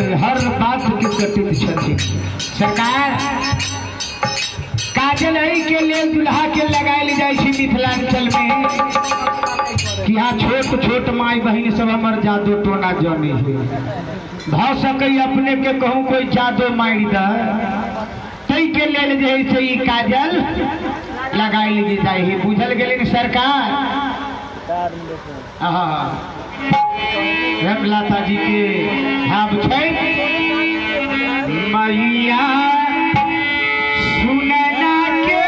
हर बात के कटित छथि। सरकार काजल एहि के लेल दुल्हा के लगायल जाय छै मिथिलांचल में कि यहाँ छोट छोट माई बहन सब हमर जादू टोना जाने है भ सकै अपने के कहूँ कोई जादू मारि द तई के लेल जे है से काजल लगायल जाय है। बुझल गेलै सरकार। हेमलता जी के भाव छै मैया सुनना के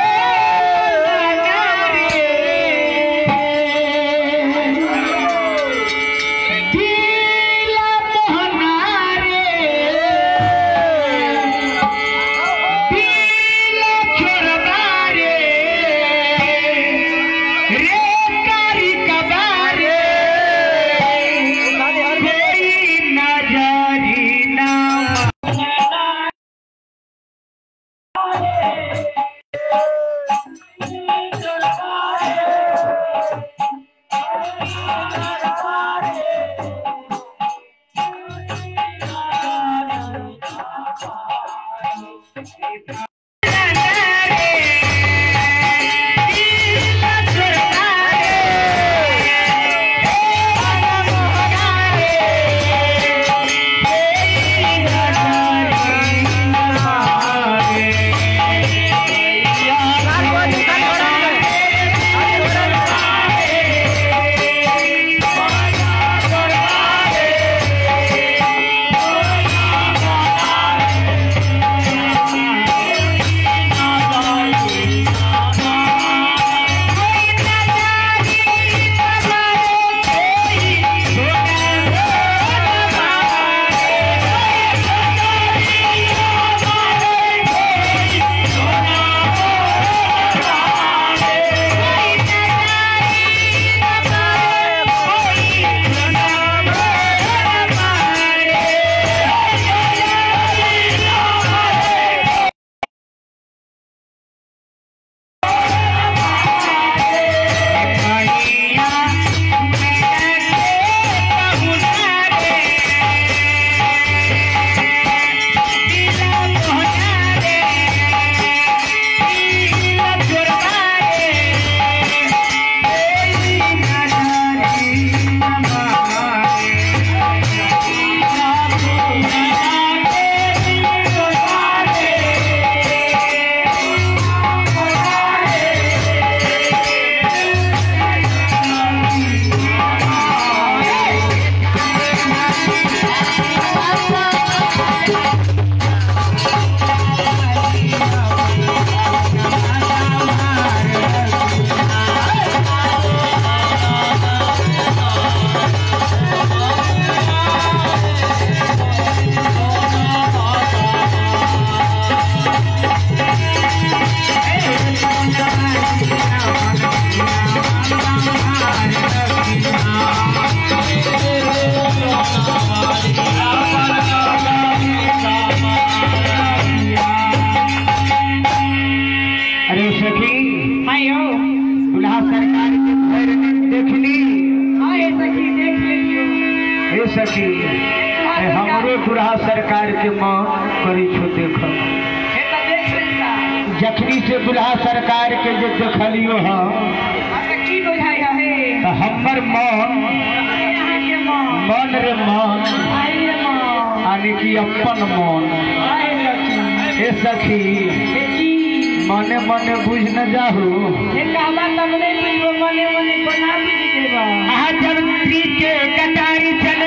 हमरो दुल्हा सरकार के मां करी छो देख जखनी से दुल्हा सरकार के जे देखलियो हमर मन रे मन आने की अपन मन ए सखी मने मने बुझ न जाहू जन्त्री के कटारी चले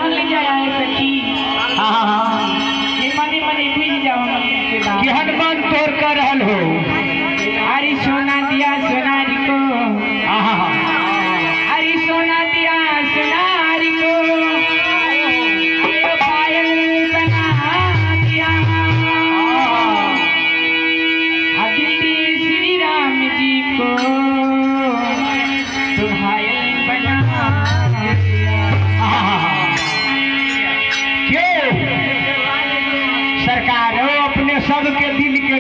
मनी मनी बुझ जाओ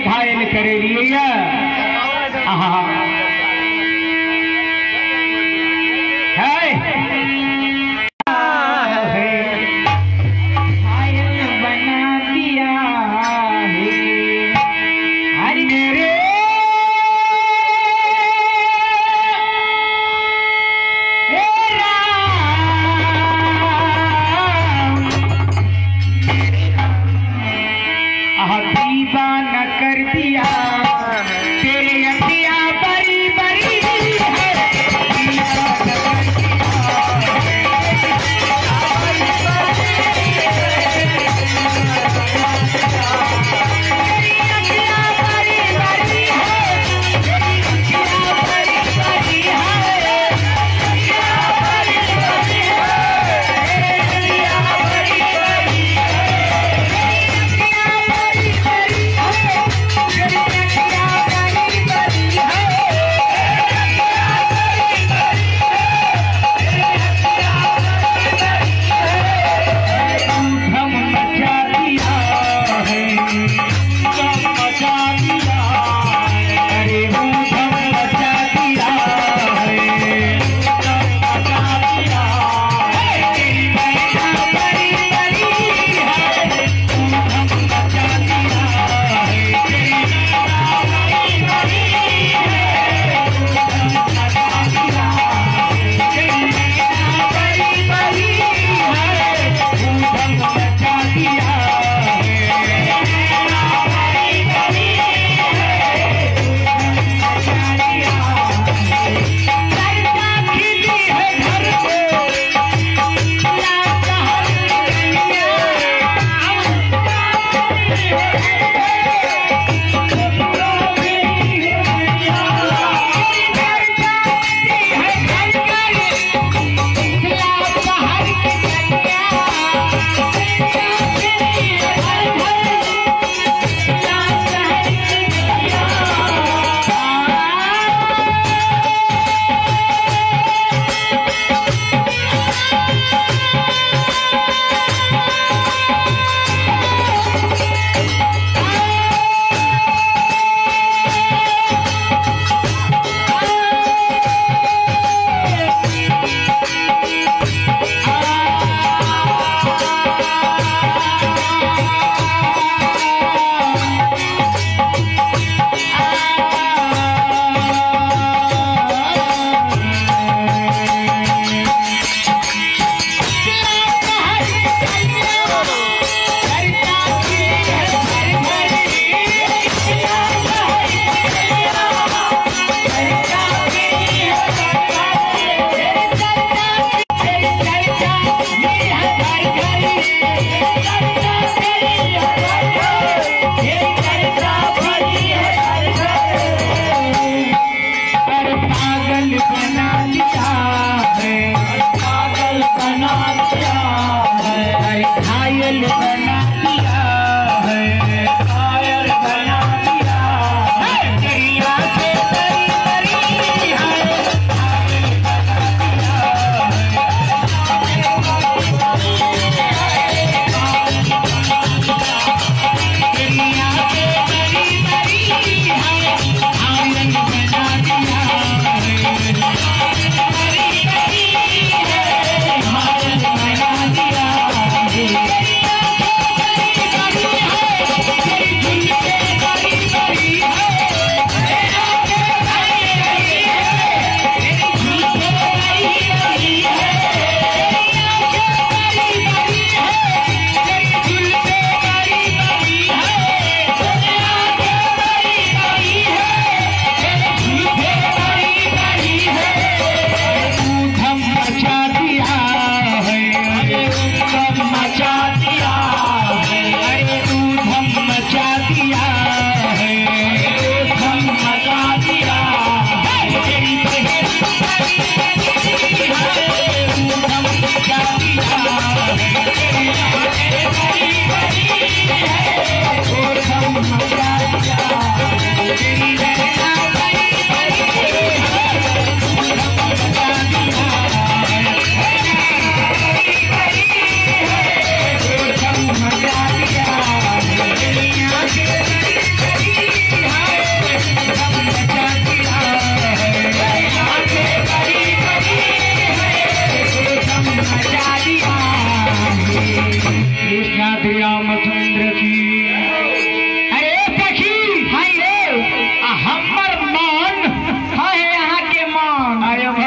घायल करे लिए आहा दीवाना कर दिया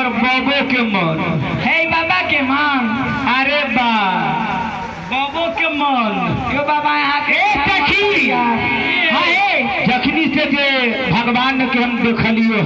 हमर बाबो के मन हे बाबा के मन। अरे बा बाबो के मन क्यों बाबा यहाँ के देखी जखनी से जे भगवान के हम देखलियो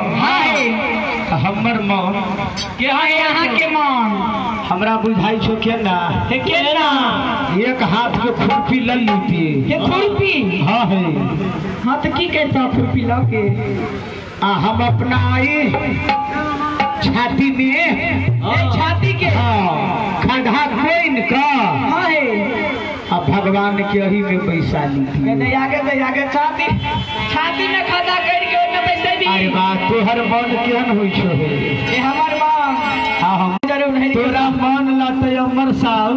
हमर मन के यहाँ के मन हमरा बुझाई छो के ना एक हाथ के खुरपी ले लीजिए खुरपी। हाँ है हाँ तो की कहता खुरपी लगे हम अपना आई छाती में छाती के खड्डा खोइन का अब भगवान के अही में पैसा ली आगे छाती छाती में खड्डा करके ओने पैसा दी। अरे बात तोहर मन केहन होइ छो ये हमर मन। हाँ हम तोरा मन लाते अमर साहब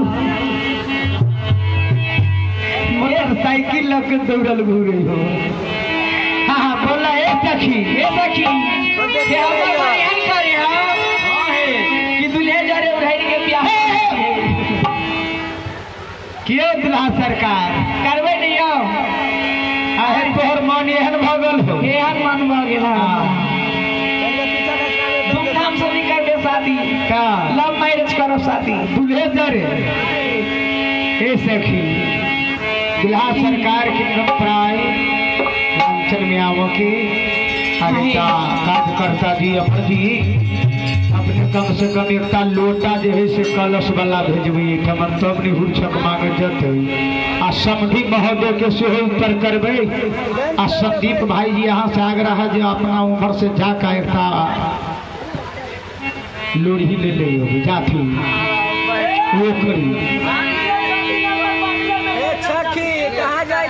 मोटरसाइकिल लग दौड़ल घूरे हो। हाँ बोला ए सखी के हमर बयान करे कि दुल्हे जरे उधर के ब्याह क्यों दुल्हा सरकार करबे नहीं हो। अहे तोहर मन एहन भगल हो एहन मन भ गेल धूमधाम से नहीं करबे शादी का लव मैरिज करो शादी दुल्हे जरे ए सखी दुल्हा सरकार के प्राय लांछन में आवो की अनिता कार्यकर्ता जी अपन जी अपने कम से कम एक लोटा जो है से कलश वाला भेजबी ठमन तब नहीं हुरछक मांगे जते आ समधी महोदय के सेहो उत्तर करबे आ संदीप भाई जी यहाँ से आग्रह है जो अपना उम्र से जाका एक लोढ़ी ले ले जाती वो करी कहाँ जाए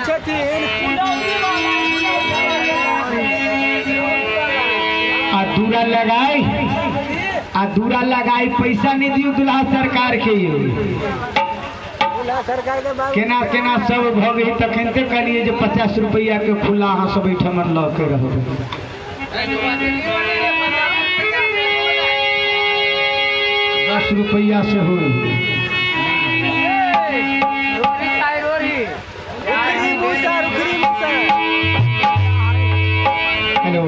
आ दूरा लगाई पैसा नहीं दियो दुल्हा सरकार के केना केना सब भ गई तखनते कहलिए जे 50 रुपया के खुला अहाँ सब ठमन ल के रहो 10 रुपया से हो हेलो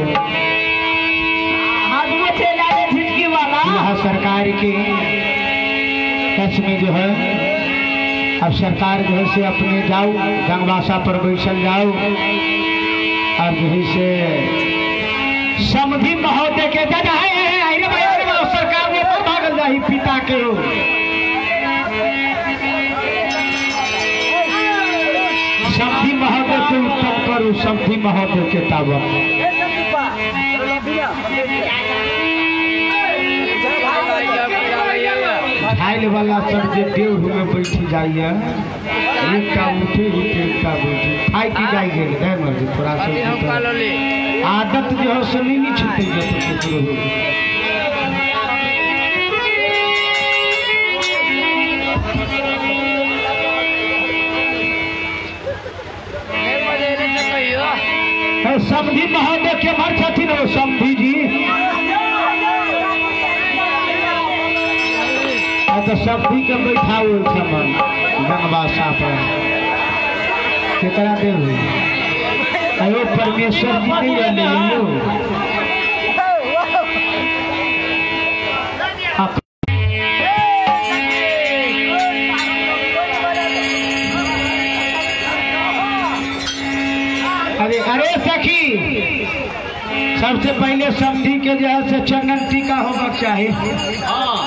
सरकार के कच्छ में जो है अब सरकार जो है से अपने जाओ गंगवासा पर बैसल जाओ और जो है से समधी महोदय के सरकार में तो भागल जाही पिता के हो समधी महोदय के उत्तर करू समधी महोदय के ताबा खाइल वाला सब जे देव में बैठ जाइए एक उठे एक बैठे खाई की जाए गेल थोड़ा सा आदत जो है से नहीं छूटे समधी महोदय के मर छथिन वो समधी जी तो समधी के बैठाओ गंगवासा पर केकरा देव अयो परमेश्वर जी नहीं अले अरे अरे सखी सबसे पहले समधी के जो है से चंदन टीका होना चाहिए।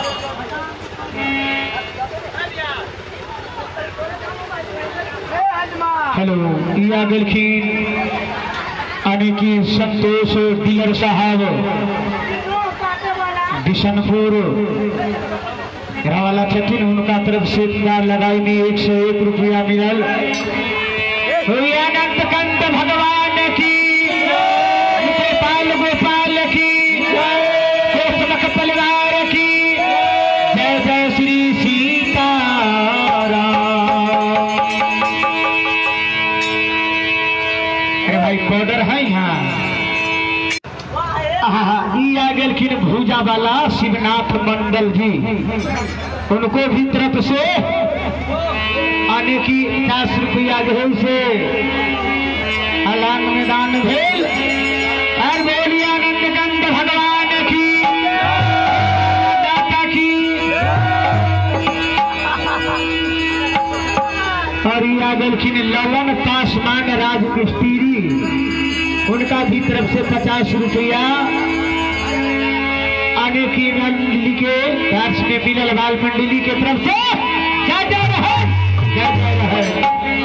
हेलो या गेलखिन आने की संतोष डीलर साहब बिशनपुर वाला छथिन उनका तरफ से लगाई में 101 रुपया मिलल। अनंत कंत भगवान की गोपाल गोपाल की कोसमक परिवार की जय जय श्री सीताराम। अरे भाई बॉर्डर है यहाँ आ गेलखिन भूजा वाला शिवनाथ मंडल जी उनको भी तरफ से आने की 50 रुपया जो है से अलान मैदान भेल और बोलिए आनंद कंद भगवान की आ गलखिन ललन पासवान राज मिस्त्री, उनका भी तरफ से 50 रुपया आने की मंडली के दर्श में मिलल बाल मंडली के तरफ से जय जय रहे।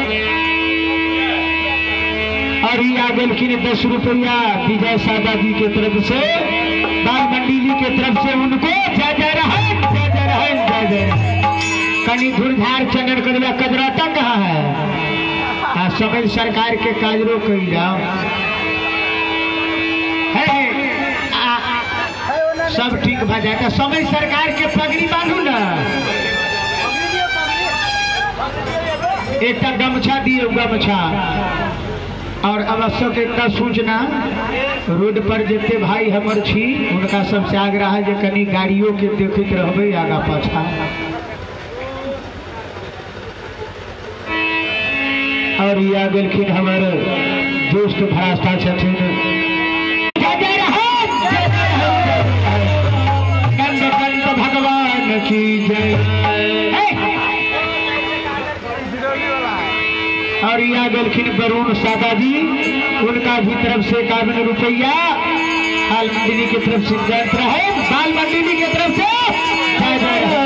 और ये आ गलखिन 10 रुपया विजय सादा जी के तरफ से बाल मंडली के तरफ से उनको जय जय रहे जय जय रहे जय जय रहे। कनी धुरधार चंदन कदला कदराता कहा है सकल सरकार के काजरों कही जाओ है सब ठीक भा जाएगा। समय सरकार के पगड़ी बांधू ना, एक गमछा दिए गमछा। और आवश्यक एक सूचना रोड पर जितने भाई हमर छी उनका सबसे आग्रह है जो कनी गाड़ियों के देखते रहबे आगा पाछा। और ये आ गलखिन हमर दोस्त भरास्ता छथिन कंद भगवान की जय। और ये आ गलखिन वरुण सादा जी, उनका भी तरफ से 51 रुपया बाल मंडली की तरफ से जय रहे, बाल मंडली की तरफ से जय जय रहे।